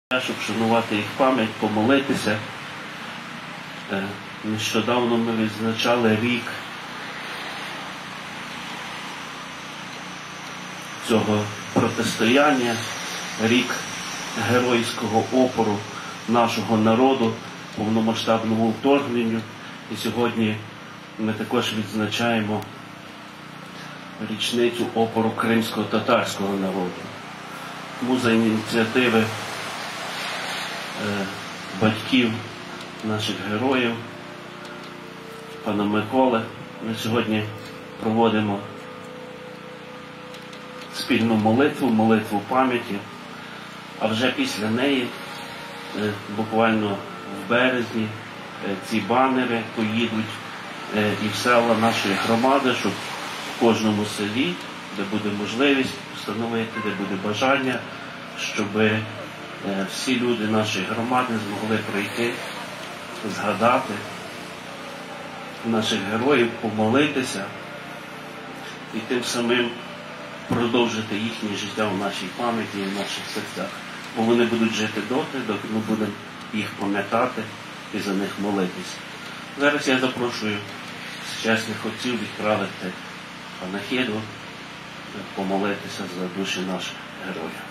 Щоб вшанувати їх пам'ять, помолитися. Нещодавно ми відзначали рік цього протистояння, рік геройського опору нашого народу повномасштабному вторгненню. І сьогодні ми також відзначаємо річницю опору кримсько-татарського народу. Тому за ініціативи батьків наших героїв, пана Миколи, ми сьогодні проводимо спільну молитву пам'яті, а вже після неї, буквально в березні, ці банери поїдуть і в села нашої громади, щоб в кожному селі, де буде можливість встановити, де буде бажання, щоб всі люди нашої громади змогли прийти, згадати наших героїв, помолитися і тим самим продовжити їхнє життя в нашій пам'яті і в наших серцях. Бо вони будуть жити доти, доки ми будемо їх пам'ятати і за них молитися. Зараз я запрошую чесних отців відправити панахиду, помолитися за душі наших героїв.